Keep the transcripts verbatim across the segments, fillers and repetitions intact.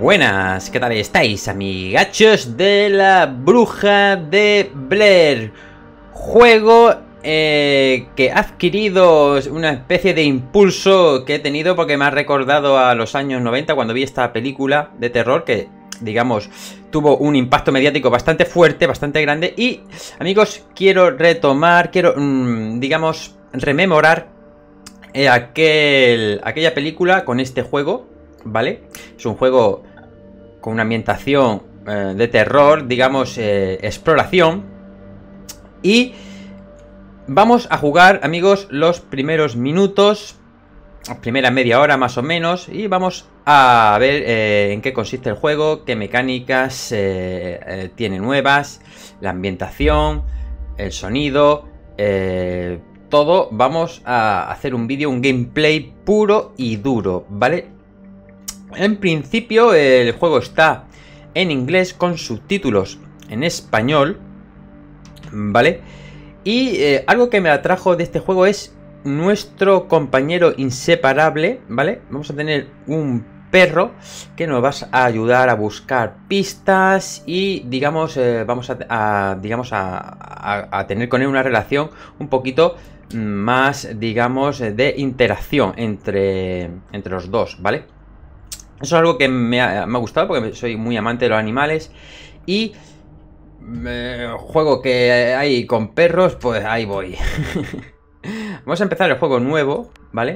Buenas, ¿qué tal estáis, amigachos de la Bruja de Blair? Juego eh, que ha adquirido una especie de impulso que he tenido porque me ha recordado a los años noventa cuando vi esta película de terror que, digamos, tuvo un impacto mediático bastante fuerte, bastante grande. Y, amigos, quiero retomar, quiero, mmm, digamos, rememorar eh, aquel, aquella película con este juego, ¿vale? Es un juego con una ambientación eh, de terror, digamos, eh, exploración. Y vamos a jugar, amigos, los primeros minutos, la primera media hora más o menos. Y vamos a ver eh, en qué consiste el juego, qué mecánicas eh, eh, tiene nuevas, la ambientación, el sonido, eh, todo. Vamos a hacer un vídeo, un gameplay puro y duro, ¿vale? En principio el juego está en inglés con subtítulos en español, ¿vale? Y eh, algo que me atrajo de este juego es nuestro compañero inseparable, ¿vale? Vamos a tener un perro que nos va a ayudar a buscar pistas y, digamos, eh, vamos a, a digamos a, a, a tener con él una relación un poquito más, digamos, de interacción entre, entre los dos, ¿vale? Eso es algo que me ha, me ha gustado porque soy muy amante de los animales. Y eh, juego que hay con perros, pues ahí voy. Vamos a empezar el juego nuevo, ¿vale?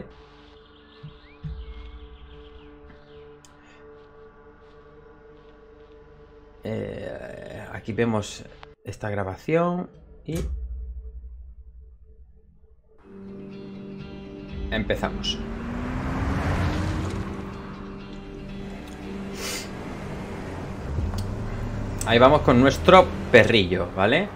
Eh, aquí vemos esta grabación y empezamos. Ahí vamos con nuestro perrillo, ¿vale?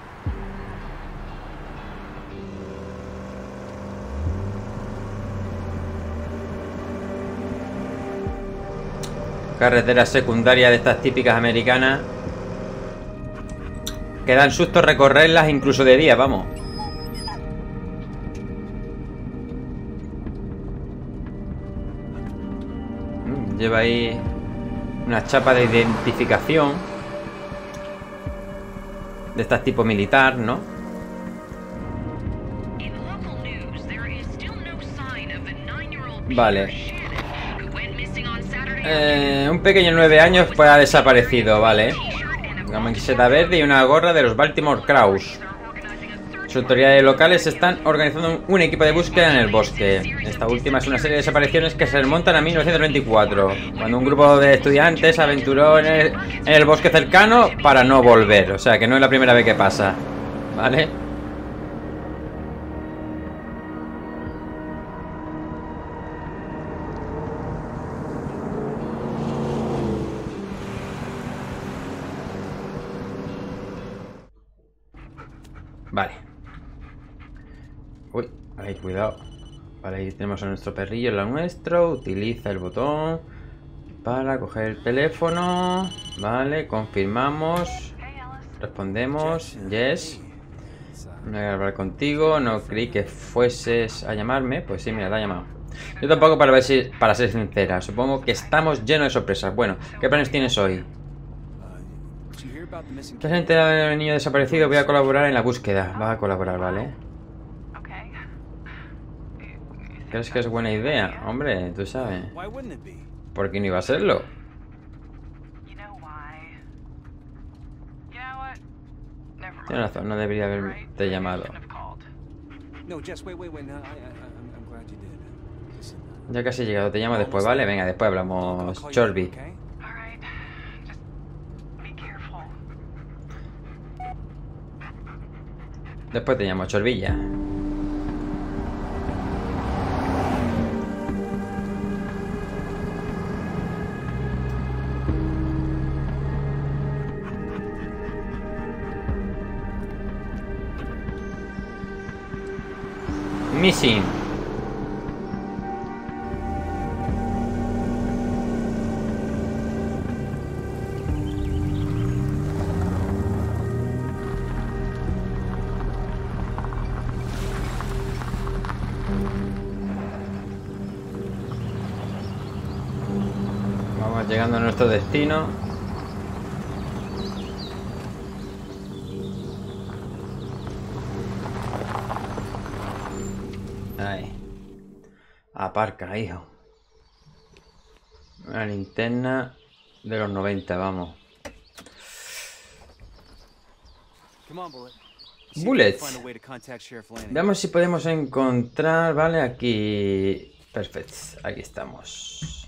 Carretera secundaria de estas típicas americanas. Que dan susto recorrerlas incluso de día, vamos. Lleva ahí una chapa de identificación. De estas tipo militar, ¿no? Vale. Eh, un pequeño de nueve años pues ha desaparecido, vale. Una camiseta verde y una gorra de los Baltimore Crows. Las autoridades locales están organizando un equipo de búsqueda en el bosque. Esta última es una serie de desapariciones que se remontan a mil novecientos veinticuatro, cuando un grupo de estudiantes aventuró en el, en el bosque cercano para no volver. O sea que no es la primera vez que pasa, ¿vale? Vale. Uy, ahí, cuidado. Vale, ahí tenemos a nuestro perrillo, lo nuestro. Utiliza el botón para coger el teléfono. Vale, confirmamos. Respondemos, yes. Voy a hablar contigo. No creí que fueses a llamarme. Pues sí, mira, te ha llamado. Yo tampoco, para ver si, para ser sincera. Supongo que estamos llenos de sorpresas. Bueno, ¿qué planes tienes hoy? ¿Te has enterado del niño desaparecido? Voy a colaborar en la búsqueda. Va a colaborar, ¿vale? ¿Crees que es buena idea? Hombre, tú sabes. ¿Por qué no iba a serlo? Tienes razón, no debería haberte llamado. Ya casi he llegado, te llamo después, ¿vale? Venga, después hablamos. Chorby. Después te llamo, Chorbilla. Missing. Llegando a nuestro destino. Ahí. Aparca, hijo. Una linterna de los noventa, vamos. Bullets. Veamos si podemos encontrar, vale, aquí. Perfecto, aquí estamos.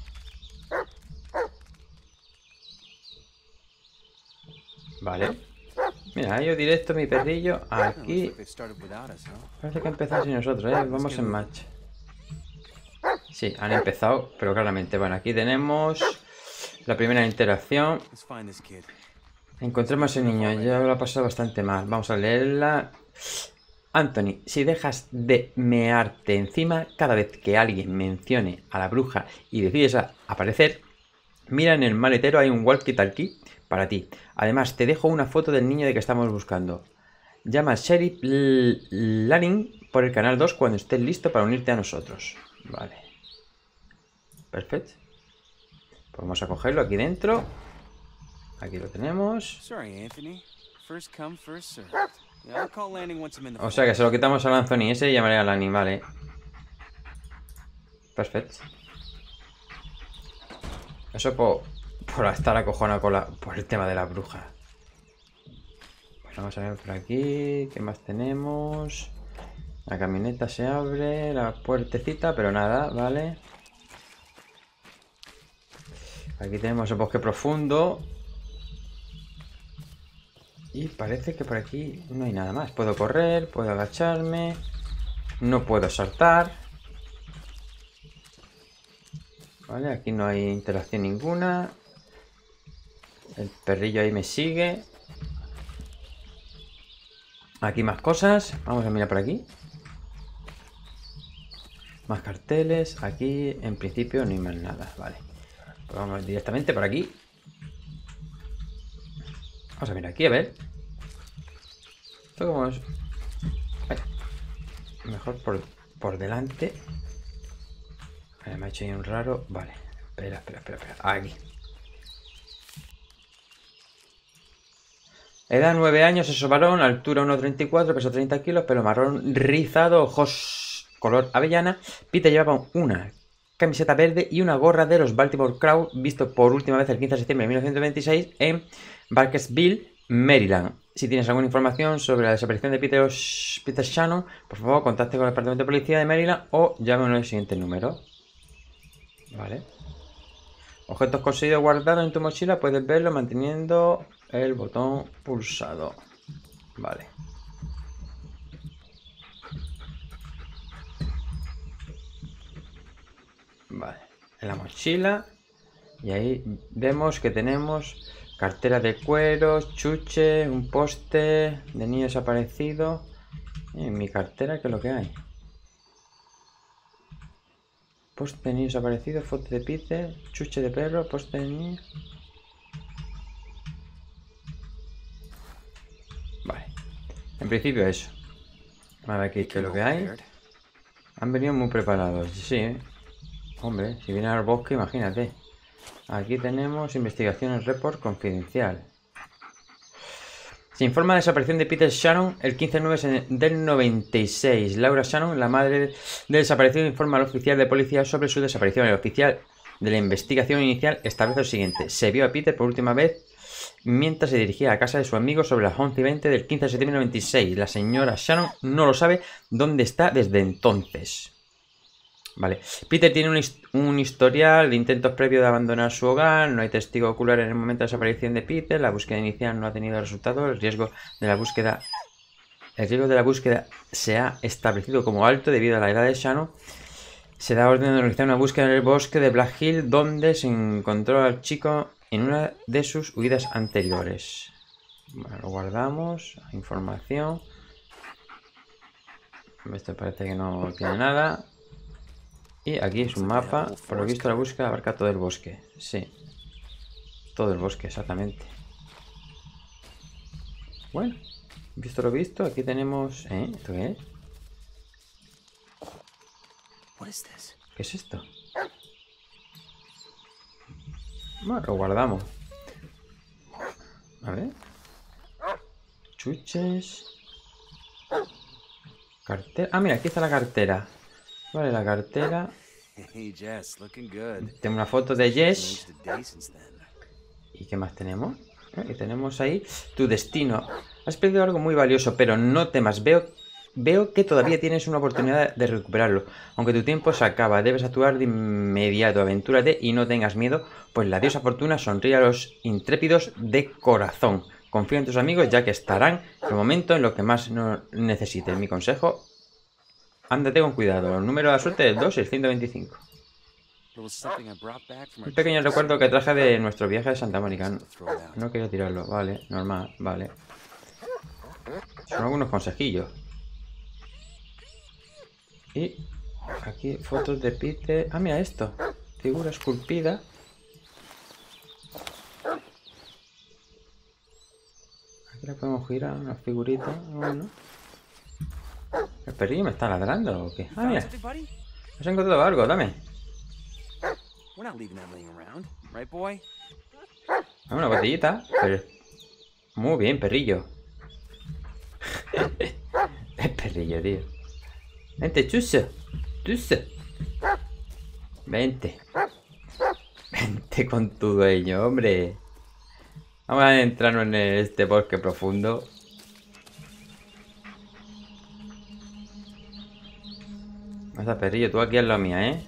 Vale. Mira, yo directo mi perrillo aquí. Parece que ha empezado sin nosotros, ¿eh? Vamos en match. Sí, han empezado, pero claramente. Bueno, aquí tenemos la primera interacción. Encontremos al niño, ya lo ha pasado bastante mal. Vamos a leerla. Anthony, si dejas de mearte encima cada vez que alguien mencione a la bruja y decides aparecer, mira en el maletero, hay un walkie-talkie para ti. Además, te dejo una foto del niño de que estamos buscando. Llama a Sheriff Lanning por el canal dos cuando estés listo para unirte a nosotros. Vale. Perfecto. Pues vamos a cogerlo aquí dentro. Aquí lo tenemos. O sea que se lo quitamos al Anthony ese y llamaré a Lanning, vale. Perfecto. Eso por, por estar acojonado con la, por el tema de la bruja. Pues vamos a ver por aquí. ¿Qué más tenemos? La camioneta se abre, la puertecita, pero nada, vale. Aquí tenemos el bosque profundo. Y parece que por aquí no hay nada más. Puedo correr, puedo agacharme. No puedo saltar. Vale, aquí no hay interacción ninguna. El perrillo ahí me sigue. Aquí más cosas. Vamos a mirar por aquí. Más carteles. Aquí en principio no hay más nada. Vale. Pues vamos directamente por aquí. Vamos a mirar aquí, a ver. Esto como es... Ay. Mejor por, por delante. Vale, me ha hecho ahí un raro. Vale. Espera, espera, espera, espera. Aquí. Edad nueve años, eso varón, altura uno treinta y cuatro, peso treinta kilos, pelo marrón rizado, ojos color avellana. Peter llevaba una camiseta verde y una gorra de los Baltimore Crowd, visto por última vez el quince de septiembre de mil novecientos veintiséis en Barkersville, Maryland. Si tienes alguna información sobre la desaparición de Peter, Peter Shannon, por favor contacte con el departamento de policía de Maryland o llame al siguiente número. Vale. Objetos conseguidos guardados en tu mochila, puedes verlo manteniendo el botón pulsado. Vale. Vale. En la mochila. Y ahí vemos que tenemos cartera de cuero, chuche, un poste de niño desaparecido. Y en mi cartera, ¿qué es lo que hay? Poste de niño desaparecido, foto de Peter, chuche de perro, poste de niño. Vale. En principio eso. A ver aquí qué es lo que hay. Han venido muy preparados. Sí, ¿eh? Hombre, si vienen al bosque, imagínate. Aquí tenemos investigaciones report confidencial. Se informa de la desaparición de Peter Shannon el quince de noviembre del noventa y seis. Laura Shannon, la madre del desaparecido, informa al oficial de policía sobre su desaparición. El oficial de la investigación inicial establece lo siguiente. Se vio a Peter por última vez mientras se dirigía a casa de su amigo sobre las once y veinte del quince de septiembre del noventa y seis. La señora Shannon no lo sabe dónde está desde entonces. Vale. Peter tiene un, hist un historial de intentos previos de abandonar su hogar. No hay testigo ocular en el momento de la desaparición de Peter. La búsqueda inicial no ha tenido resultado. El riesgo de la búsqueda el riesgo de la búsqueda se ha establecido como alto debido a la edad de Shannon. Se da orden de realizar una búsqueda en el bosque de Black Hill, donde se encontró al chico en una de sus huidas anteriores. Bueno, lo guardamos. Información. Esto parece que no tiene nada. Y aquí es un mapa. Por lo visto la búsqueda abarca todo el bosque. Sí. Todo el bosque, exactamente. Bueno. Visto lo visto, aquí tenemos... ¿Eh? ¿Esto qué es? ¿Qué es esto? Bueno, lo guardamos. A ver. Chuches. Cartera. Ah, mira, aquí está la cartera. Vale, la cartera. Tengo una foto de Jess. ¿Y qué más tenemos? Y tenemos ahí tu destino. Has perdido algo muy valioso, pero no temas. Veo, veo que todavía tienes una oportunidad de recuperarlo. Aunque tu tiempo se acaba, debes actuar de inmediato. Aventúrate y no tengas miedo, pues la diosa Fortuna sonríe a los intrépidos de corazón. Confía en tus amigos, ya que estarán en el momento en lo que más no necesites. Mi consejo, ándate con cuidado. El número de la suerte es dos seiscientos veinticinco. Un pequeño recuerdo que traje de nuestro viaje de Santa Mónica. No, no quería tirarlo. Vale, normal, vale. Son algunos consejillos. Y aquí fotos de Peter. Ah, mira esto. Figura esculpida. Aquí la podemos girar, una figurita. Bueno. ¿El perrillo me está ladrando o qué? Ah, mira. Has encontrado algo, dame. Dame una botellita. Pero... Muy bien, perrillo. Es perrillo, tío. Vente, chuso. Chuso. Vente. Vente con tu dueño, hombre. Vamos a adentrarnos en este bosque profundo. Pasa, perrillo, tú aquí es la mía, ¿eh?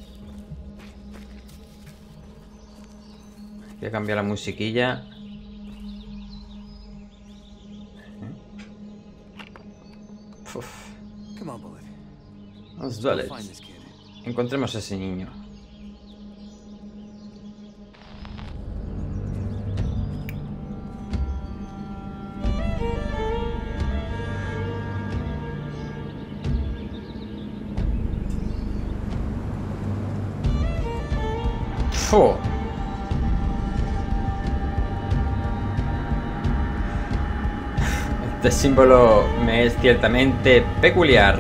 Voy a cambiar la musiquilla. Uf. Vamos, vale. Encontremos a ese niño. ¡Fo! Este símbolo me es ciertamente peculiar.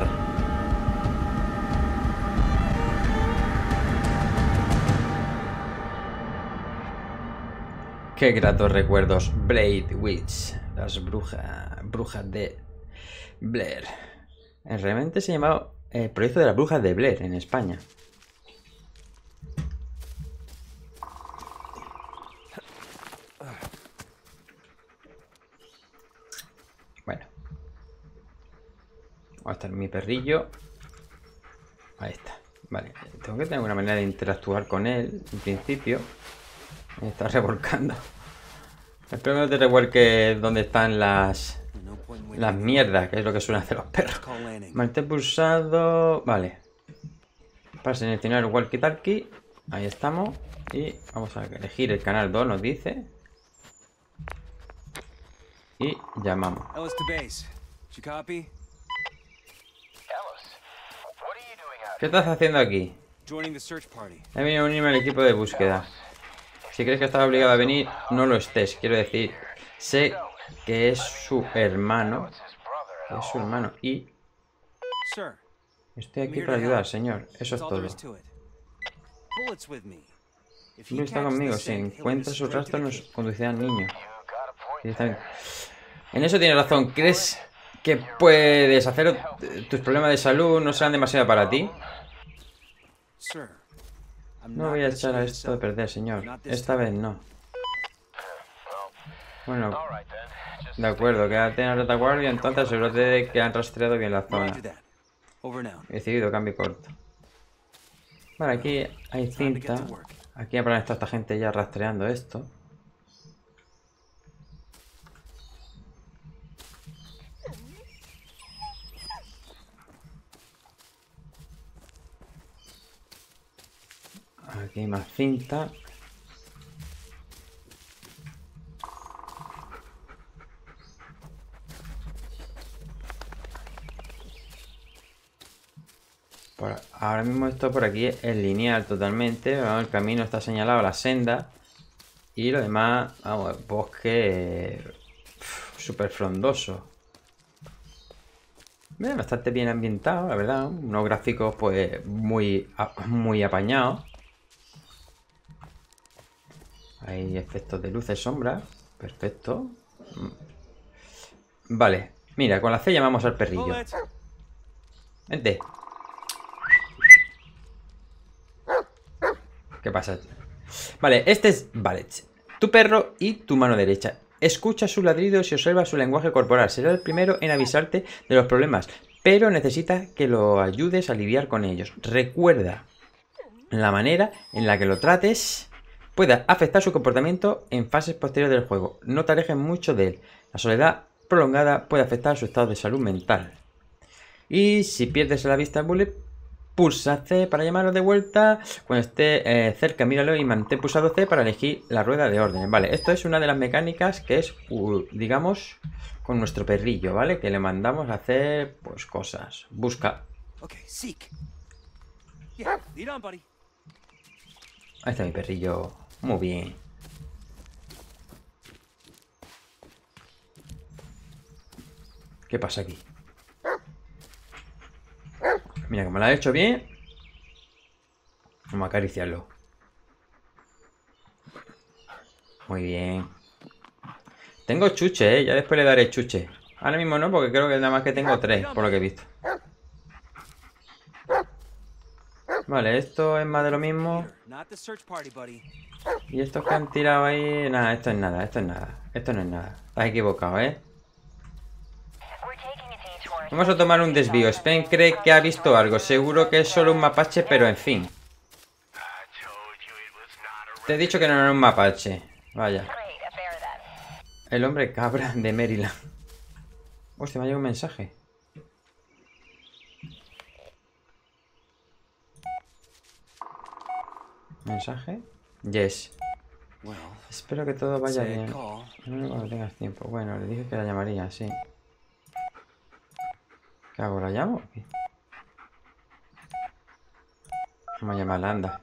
Qué gratos recuerdos. Blade Witch, las brujas, brujas de Blair. Realmente se llamaba el proyecto de las brujas de Blair en España. Bueno. Va a estar mi perrillo. Ahí está. Vale. Tengo que tener una manera de interactuar con él, en principio. Me está revolcando. Espero que no te revuelques donde están las... Las mierdas, que es lo que suelen hacer los perros. Mantén pulsado... Vale. Para seleccionar el walkie-talkie. Ahí estamos. Y vamos a elegir el canal dos, nos dice. Y llamamos. ¿Qué estás haciendo aquí? He venido a unirme al equipo de búsqueda. Si crees que estás obligado a venir, no lo estés. Quiero decir, sé que es su hermano. Es su hermano. Y... Estoy aquí para ayudar, señor. Eso es todo. No está conmigo. Si encuentra su rastro, nos conducirá al niño. En eso tienes razón. ¿Crees que puedes hacer tus problemas de salud no serán demasiado para ti? No voy a echar a esto de perder, señor. Esta vez no. Bueno, de acuerdo, quédate en la retaguardia, entonces asegúrate de que han rastreado bien la zona. He decidido cambio corto. Vale, aquí hay cinta. Aquí habrá estado esta gente ya rastreando esto. Aquí hay más cinta. Por, ahora mismo esto por aquí es lineal totalmente. Vamos, el camino está señalado a la senda. Y lo demás, vamos, bosque súper frondoso. Bastante bien ambientado, la verdad. Unos gráficos pues muy, muy apañados. Hay efectos de luces, sombras. Perfecto. Vale. Mira, con la C llamamos al perrillo. Vente. ¿Qué pasa? Vale, este es Bullet, tu perro y tu mano derecha. Escucha sus ladridos y observa su lenguaje corporal. Será el primero en avisarte de los problemas, pero necesita que lo ayudes a lidiar con ellos. Recuerda, la manera en la que lo trates puede afectar su comportamiento en fases posteriores del juego. No te alejes mucho de él. La soledad prolongada puede afectar su estado de salud mental. Y si pierdes la vista de Bullet, pulsa C para llamarlo de vuelta. Cuando esté eh, cerca, míralo y mantén pulsado C para elegir la rueda de órdenes. Vale, esto es una de las mecánicas que es, uh, digamos, con nuestro perrillo, ¿vale? Que le mandamos a hacer, pues, cosas. Busca. Okay, seek. Yeah, lead on, buddy. Ahí está mi perrillo. Muy bien. ¿Qué pasa aquí? Mira, como lo ha hecho bien. Vamos a acariciarlo. Muy bien. Tengo chuche, ¿eh? Ya después le daré chuche. Ahora mismo no, porque creo que nada más que tengo tres, por lo que he visto. Vale, esto es más de lo mismo. Y estos que han tirado ahí... Nada, esto es nada, esto es nada. Esto no es nada. Estás equivocado, ¿eh? Vamos a tomar un desvío. Spen cree que ha visto algo. Seguro que es solo un mapache, pero en fin. Te he dicho que no era un mapache. Vaya. El hombre cabra de Maryland. Hostia, me ha llegado un mensaje. ¿Mensaje? Yes. Espero que todo vaya bien. No cuando tengas tiempo. Bueno, le dije que la llamaría, sí. ¿Qué hago? ¿La llamo? Vamos a llamarla, anda.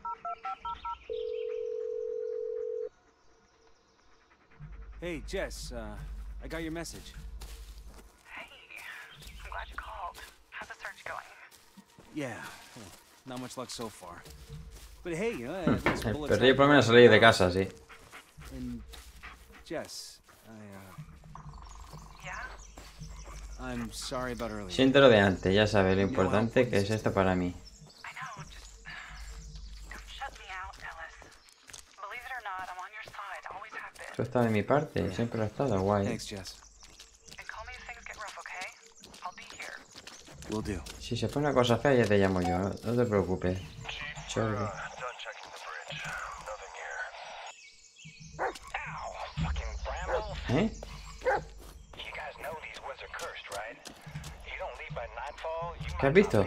Hey, Jess, uh, I got your message. Hey, I'm glad you called. How's the search going? Yeah, well, not much luck so far. But hey, you know, at least El bullets perrillo out por lo menos ha there. salido de casa, sí. And Jess, I, uh, Yeah? I'm sorry about earlier. Siento lo de antes, ya sabes lo importante que es esto para mí. I know, just don't shut me out, Ellis. Believe it or not, I'm on your side. Always have been. Tú estás de mi parte, siempre lo has estado, guay. Thanks, Jess. And call me if things get rough, okay? I'll be here. Will do. Si se pone una cosa fea ya te llamo yo, no, no te preocupes. Chorro. ¿Eh? ¿Qué has visto?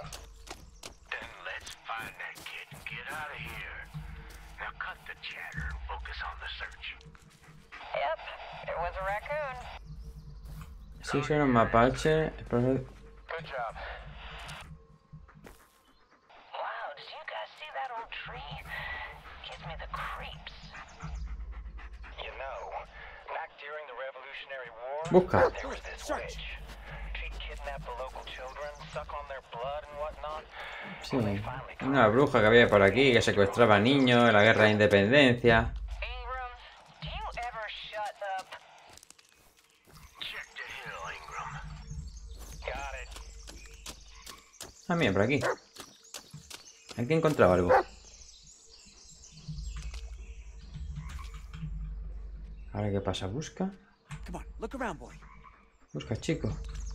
Yep, it was a raccoon. Sí, soy un mapache. Pero... Wow, did you guys see that old tree? Gives me the creeps. You know, back during the Revolutionary War, Busca. there was this witch. She'd kidnap the local children, suck on their blood and whatnot. Sí, una bruja que había por aquí que secuestraba niños en la guerra de independencia. Ingram, do you ever shut up? Check the hill, Ingram. Got it. Ah, mira, por aquí. Aquí he encontrado algo. Ahora, ¿qué pasa? Busca. Come on, look around, boy. Busca, chico.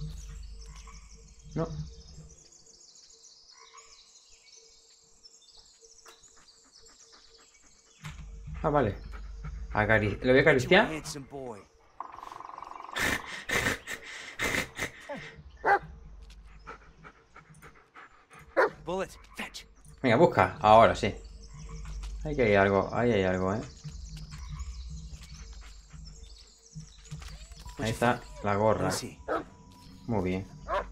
No. Ah, vale. Acari... ¿Lo voy a acariciar? Handsome boy. Bullet, fetch. Venga, busca. Ahora sí. Ahí que hay algo. Ahí hay algo, ¿eh? Ahí está la gorra. Let's see. Muy bien.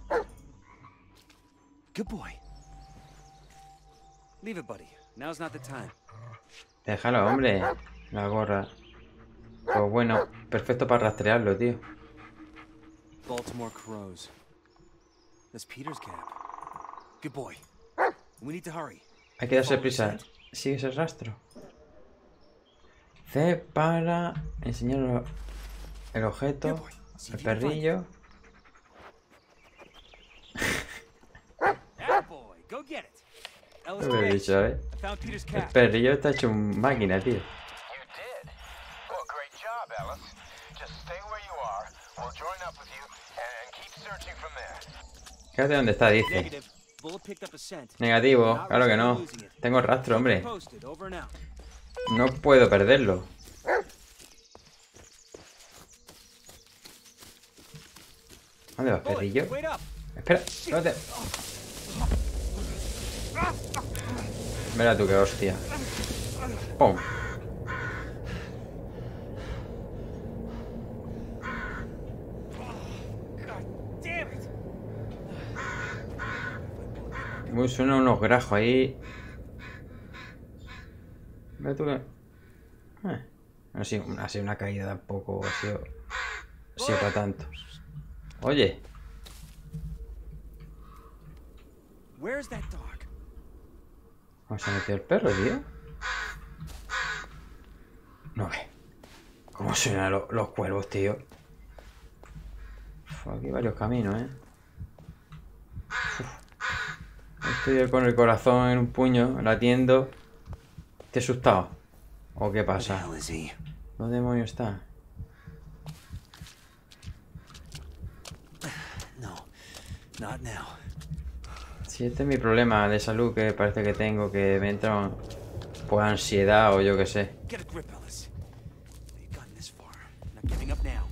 Good boy. Leave it, buddy. Now's not the time. Déjalo, hombre. La gorra. Pues bueno, perfecto para rastrearlo, tío. Baltimore Crows. That's Peter's cab. Good boy. We need to hurry. Hay que darse prisa. Sigue ese rastro. C para enseñar el objeto. El perrillo. Attaboy, go get it. Ellis, Lo he dicho, ¿eh? I found Peter's El cat. perrillo está hecho un máquina, tío. You did. Well, great job, Alice. Just stay where you are. We'll join up with you and keep searching from there. Fíjate dónde está, dice. Negative. Bullet picked up a scent. Negativo, claro que no. Tengo el rastro, hombre. Posted, over and out. No puedo perderlo. ¿Dónde vas, perrillo? Wait up. Espera, espérate. Mira tú qué hostia. ¡Pum! God damn it. Uy, suena unos grajos ahí. Mira tú que... Eh, no ha sido, no ha sido una caída tampoco. Ha sido... Ha sido para tanto. Oye. Where's that dog? ¿Cómo se ha metido el perro, tío? No ve. ¿Cómo suenan lo- los cuervos, tío? Uf, aquí hay varios caminos, ¿eh? Uf. Estoy con el corazón en un puño, latiendo. ¿Te he asustado? ¿O qué pasa? Hell is he? ¿Dónde demonios está? No, not now. Si este es mi problema de salud que parece que tengo, que me entra pues ansiedad o yo qué sé. Get a grip, Ellis. You've gotten this far. Not giving up now.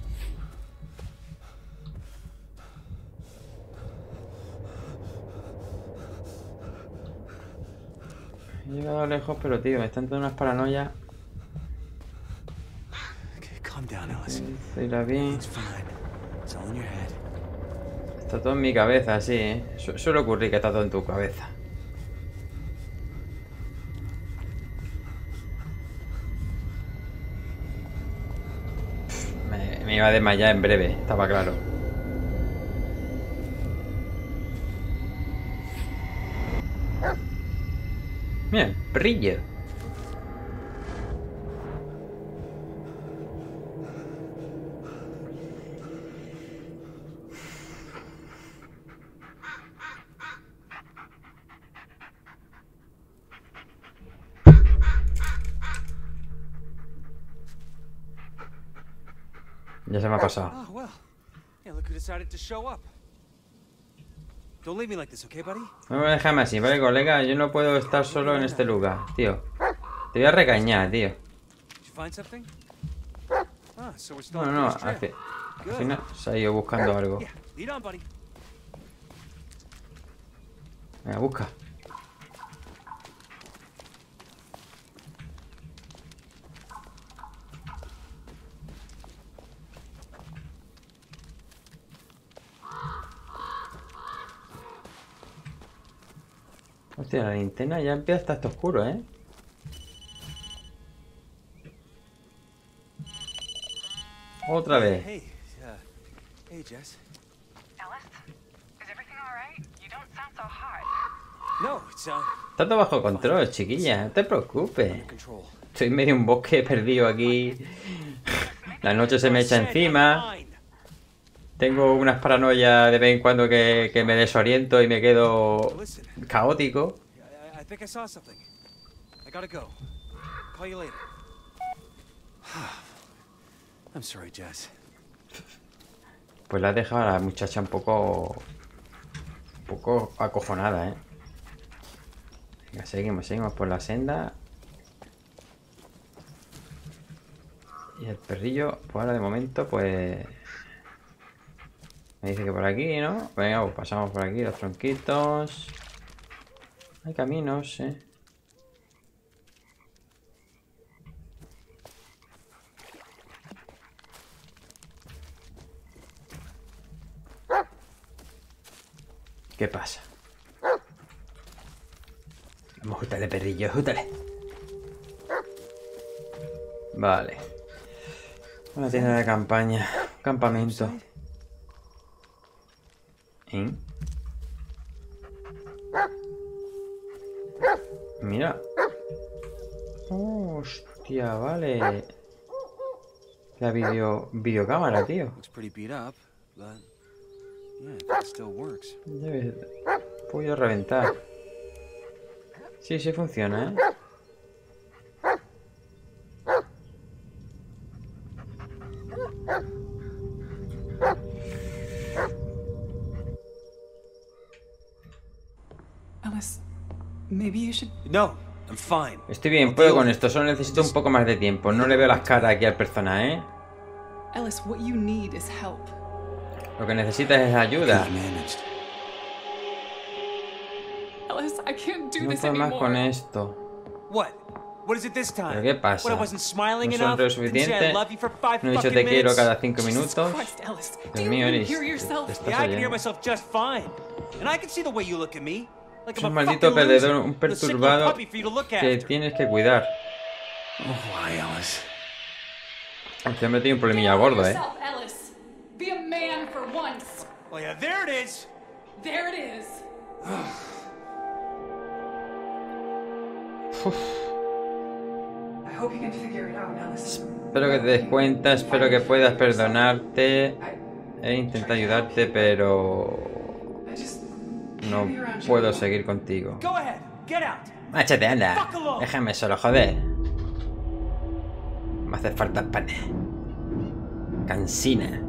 He llegado lejos, pero tío, me están dando unas paranoias. Okay, calm down, Ellis. Irá bien. It's fine. It's all in your head. Está todo en mi cabeza, sí, ¿eh? Su- suele ocurrir que está todo en tu cabeza. Me, me iba a desmayar en breve, estaba claro. Mira, brillo. Ya se me ha pasado. Oh, well. Yeah, look who decided to show up. Don't leave me like this, okay, buddy? No me déjame así, ¿vale, colega? Yo no puedo estar solo en este lugar, tío. Te voy a regañar, tío. Did you find something? Ah, so we're still No, on no, Peter's al, trail. fi- al final se ha ido buscando algo. Yeah, lead on, buddy. Venga, busca. Hostia, la linterna ya empieza a estar todo oscuro, ¿eh? Otra vez. Hey, uh, hey, Jess. Ellis, is everything all right? You don't sound so hot. No, it's uh, Está todo bajo control, chiquilla. No te preocupes. control. Estoy en medio de un bosque perdido aquí. La noche se me echa encima. Tengo unas paranoias de vez en cuando que, que me desoriento y me quedo Listen, caótico. I, I think I saw something. I gotta go. Call you later. I'm sorry, Jess. Pues la has dejado a la muchacha un poco... Un poco acojonada, ¿eh? Venga, seguimos, seguimos por la senda. Y el perrillo, pues ahora de momento, pues... Me dice que por aquí, ¿no? Venga, pues pasamos por aquí, los tronquitos. Hay caminos, ¿eh? ¿Qué pasa? Vamos, jútale, perrillo, jútale. Vale. Una tienda de campaña. Campamento. ¿Eh? Mira. Hostia. Hostia, vale. La video... videocámara, tío. Looks pretty beat up, but yeah, I think it still works. Debe... Puedo reventar. Sí, sí funciona, ¿eh? Ellis, maybe you should. No, I'm fine. Estoy bien, puedo con esto, solo necesito un poco más de tiempo. No le veo las caras aquí al personaje, ¿eh? Ellis, what you need is help. Lo que necesitas es ayuda. Could've managed. Ellis, I can't do No this puedo más con anymore. esto. What? What is it this time? ¿Pero qué pasa? What, I wasn't smiling No enough? sonrío Didn't say I suficiente. love you for five No he dicho fucking te quiero minutes? cada cinco Jesus minutos. Christ, Ellis, do Dios you mío, even Eris, hear te, te yourself? estás Yeah, I can hear oyendo. myself just fine. And I can see the way you look at me. Like Es I'm un a maldito fucking perdedor, loser. un The sick little perturbado puppy for you to look que after. tienes que cuidar. Oh, why, Alice? Este hombre tiene un problemilla gordo, ¿eh? Yourself, Ellis. Be a man for once. Oh, yeah, there it is. There it is. I hope you can figure it out, Ellis. Espero que te des cuenta, espero que puedas perdonarte. He intentado ayudarte, pero... I just no puedo seguir contigo. Go ahead. Get out. Máchate, anda. Déjame solo, joder. Me hace falta pan. Cansina.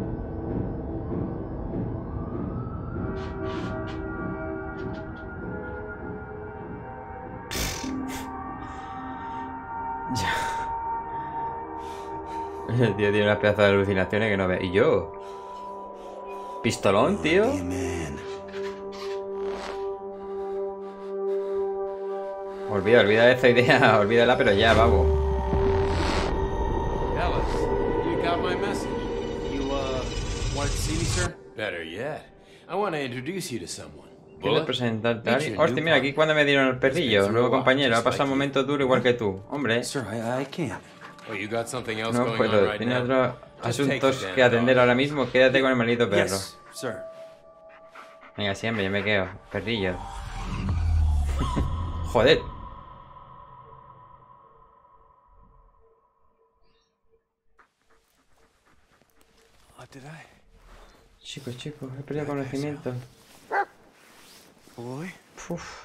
Ya. El tío tiene unas pedazos de alucinaciones que no ve. ¿Y yo? ¿Pistolón, tío? Be a man. Olvida, olvida esa idea. Olvídala, pero ya, vamos. Alice, you got my message. You, uh, wanted to see me, sir? Better yet, I want to introduce you to someone. ¿Quieres Bullet, presentarte a meet alguien? your Hostia, new mira, aquí partner. cuando me dieron el perrillo, through nuevo a lot, compañero, ha just pasado un like momento duro igual que tú. Hombre, Sir, I, I can't. Oh, you got something else no going on puedo, right tiene now? otros Just take asuntos the damn que atender dog. ahora mismo. Quédate con el maldito perro. Yes, sir. Venga, siempre, yo me quedo. Perrillo. Joder. What did I? Chicos, chicos, he perdido conocimiento. Boy? Uf,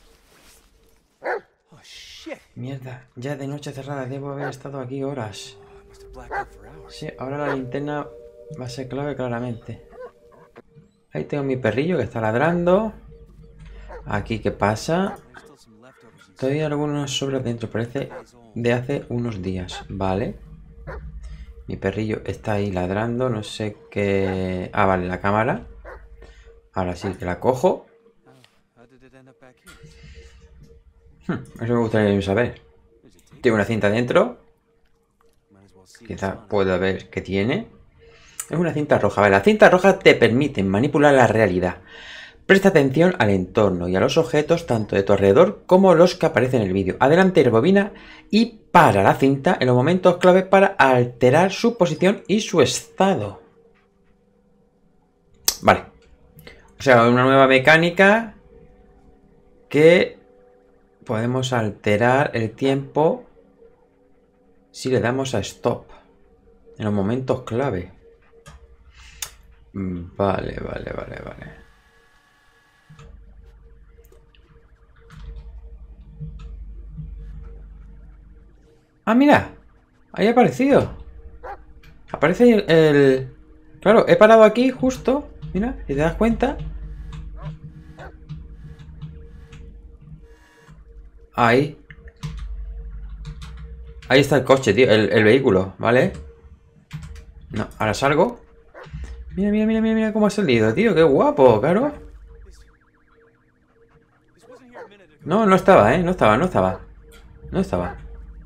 Oh, shit. mierda, ya de noche cerrada, debo haber estado aquí horas. I must have blacked out for hours. Sí, ahora la linterna va a ser clave claramente. Ahí tengo mi perrillo que está ladrando. Aquí, ¿qué pasa? There's still some leftovers inside. Todavía algunos sobras dentro, parece de hace unos días, ¿vale? Mi perrillo está ahí ladrando, no sé qué... Ah, vale, la cámara. Ahora sí, que la cojo. How did it end up back here? Hmm, eso me gustaría saber. There's a tape. Tiene una cinta dentro. Might as well see what's Quizá on it. pueda ver qué tiene. Es una cinta roja. Vale, las cintas rojas te permiten manipular la realidad. Presta atención al entorno y a los objetos tanto de tu alrededor como los que aparecen en el vídeo. Adelante, rebobina y para la cinta en los momentos clave para alterar su posición y su estado. Vale. O sea, una nueva mecánica que podemos alterar el tiempo si le damos a stop en los momentos clave. Vale, vale, vale, vale. Ah, mira. Ahí ha aparecido. Aparece el, el... Claro, he parado aquí justo. Mira, si te das cuenta. Ahí. Ahí está el coche, tío. El, el vehículo, ¿vale? No, ahora salgo. Mira, mira, mira, mira, mira cómo ha salido, tío. Qué guapo, claro. This wasn't here a minute ago. No, no estaba, ¿eh? No estaba, no estaba. No estaba.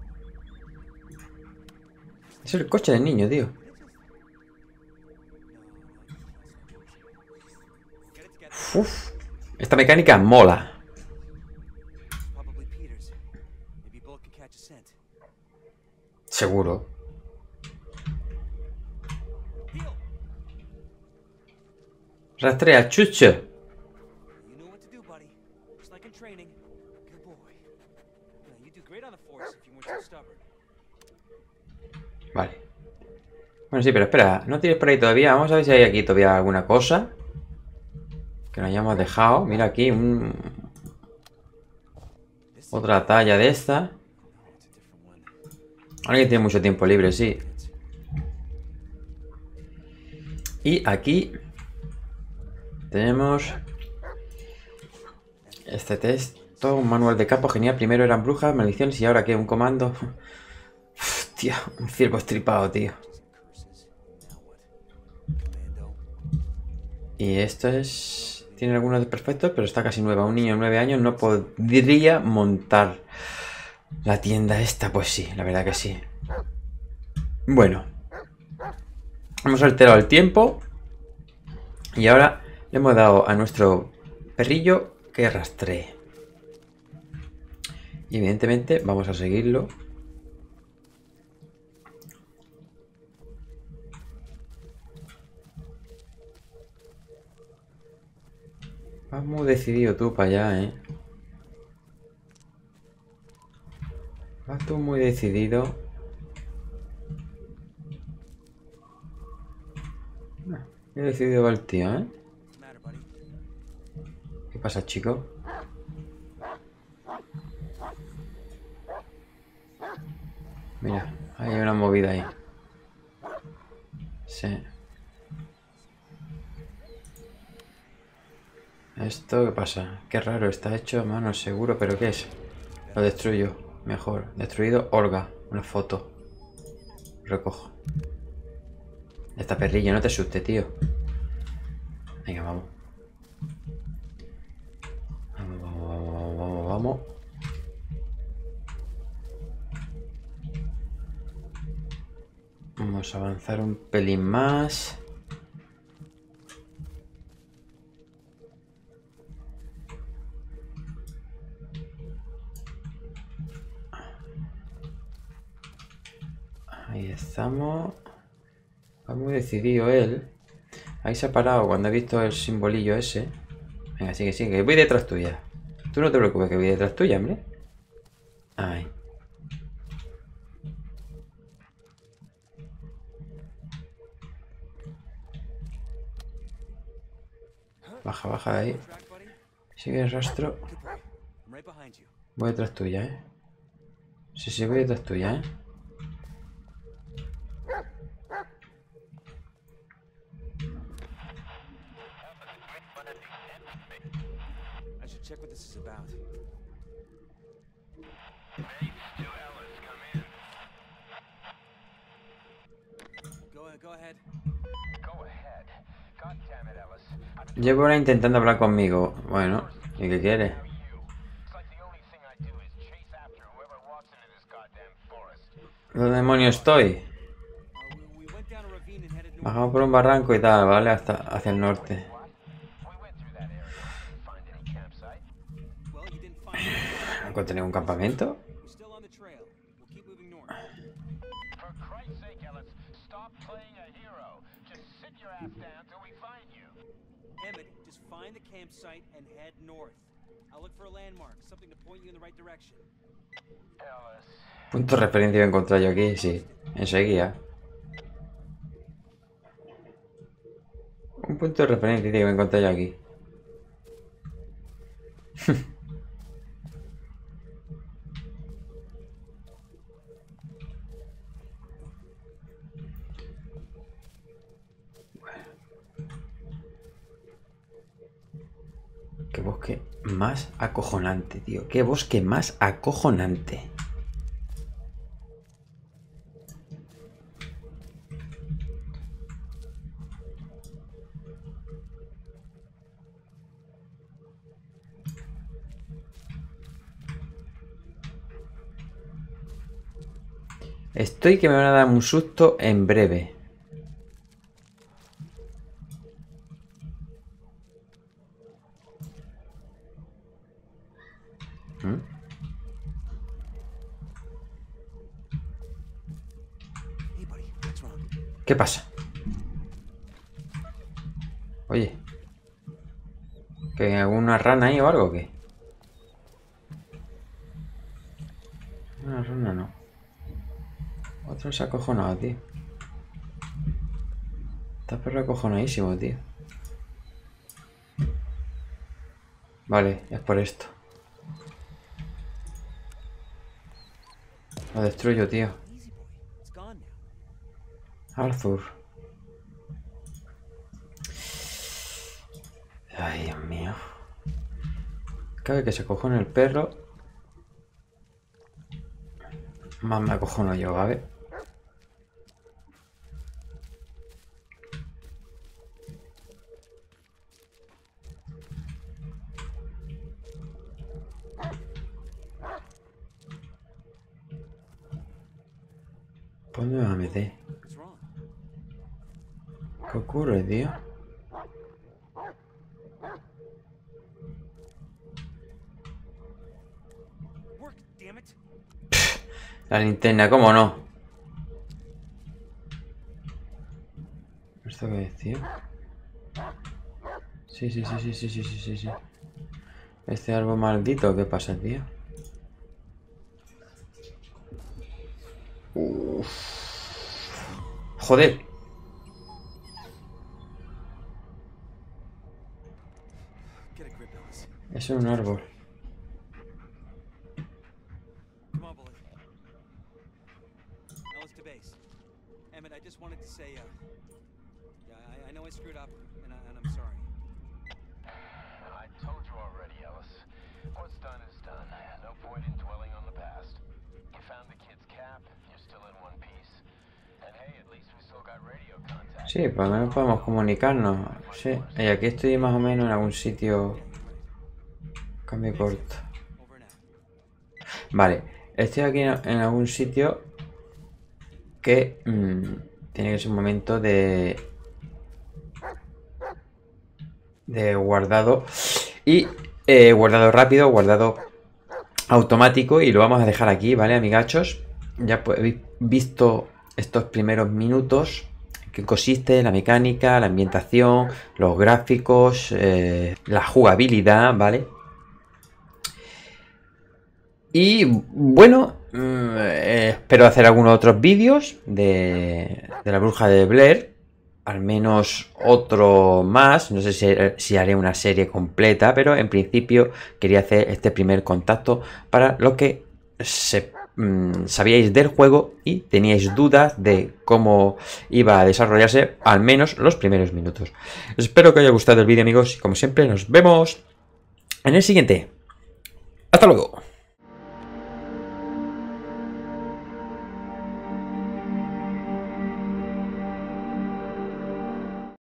Es el coche del niño, tío. Get it together. Uf. Esta mecánica mola. Probably Peter's. Maybe Bullet can catch a scent. Seguro. Deal. Rastrea, chucho. You know what to do, buddy. Just like in training. Good boy. Yeah, you do great on the force if you weren't too stubborn. Vale. Bueno, sí, pero espera, no tienes por ahí todavía. Vamos a ver si hay aquí todavía alguna cosa que no hayamos dejado. Mira aquí, un... otra talla de esta. Alguien tiene mucho tiempo libre, sí. Y aquí tenemos este texto, un manual de campo genial. Primero eran brujas, maldiciones y ahora ¿qué? Un comando. Hostia, un ciervo estripado, tío. Y esto es... tiene algunos desperfectos, pero está casi nueva. Un niño de nueve años no podría montar la tienda esta. Pues sí, la verdad que sí. Bueno. Hemos alterado el tiempo. Y ahora le hemos dado a nuestro perrillo que rastree. Y evidentemente vamos a seguirlo. Vas muy decidido tú para allá, ¿eh? Vas tú muy decidido. He decidido va el tío, ¿eh? ¿Qué pasa, chico? Mira, hay una movida ahí. Sí. ¿Esto qué pasa? Qué raro, está hecho a mano seguro, pero ¿qué es? Lo destruyo. Mejor. Destruido, Olga. Una foto. Recojo. Esta perrilla, no te asustes, tío. Venga, vamos. Vamos, vamos, vamos, vamos, vamos. Vamos a avanzar un pelín más. Ahí estamos. Va muy decidido él. Ahí se ha parado cuando ha visto el simbolillo ese. Venga, sigue, sigue. Que voy detrás tuya. Tú no te preocupes, que voy detrás tuya, hombre. Ahí. Baja, baja de ahí. Sigue el rastro. Voy detrás tuya, ¿eh? Sí, sí, voy detrás tuya, ¿eh? Check what this is about. Go ahead, go ahead. Go ahead. God damn it, Ellis. Llevo ahora intentando hablar conmigo. Bueno, ¿y qué quieres? ¿Dónde demonios estoy? Bajamos por un barranco y tal, ¿vale? Hasta hacia el norte. ¿Encontré ningún campamento? Punto de referencia voy a encontrar yo aquí, sí. Enseguida. Un punto de referencia que voy a encontrar yo aquí. Qué bosque más acojonante, tío. Qué bosque más acojonante. Estoy que me van a dar un susto en breve. ¿Mm? ¿Qué pasa? Oye. ¿Que hay alguna rana ahí o algo o qué? Una rana no. Otro se ha acojonado, tío. Está perro acojonadísimo, tío. Vale, es por esto. Lo destruyo, tío. Easy boy. It's gone now. Arthur. Ay, Dios mío. Cada vez que se acojona el perro, más me acojono yo, ¿vale? Pues me va a meter. What's wrong? ¿Qué ocurre, tío? Work, damn it. La linterna, ¿cómo no? ¿Esto qué es, tío? Sí, sí, sí, sí, sí, sí, sí, sí, sí. Este árbol maldito, ¿qué pasa, tío? Uf. Joder. Get a grip, Ellis. Eso es un árbol. Come on, bullet. Ellis to base. Emmett, I just wanted to say, uh, yeah, I, I know I screwed up, and, I, and I'm sorry. I told you already, Ellis. What's done is done. No point in dwelling on the past. You found the kid's cap. You're still in one piece. And hey, at least we still got radio contact. Sí, por lo menos podemos comunicarnos. Sí. Y aquí estoy más o menos en algún sitio. Cambio corto. Over and out. Vale. Estoy aquí en, en algún sitio que mmm, tiene que ser un momento de de guardado y eh, guardado rápido, guardado automático, y lo vamos a dejar aquí, ¿vale, amigachos? Ya pues, habéis visto estos primeros minutos, que consiste la mecánica, la ambientación, los gráficos, eh, la jugabilidad, ¿vale? Y bueno, eh, espero hacer algunos otros vídeos de, de la Bruja de Blair. Al menos otro más. No sé si, si haré una serie completa, pero en principio quería hacer este primer contacto para los que se, mmm, sabíais del juego y teníais dudas de cómo iba a desarrollarse, al menos los primeros minutos. Espero que os haya gustado el vídeo, amigos, y como siempre nos vemos en el siguiente. Hasta luego.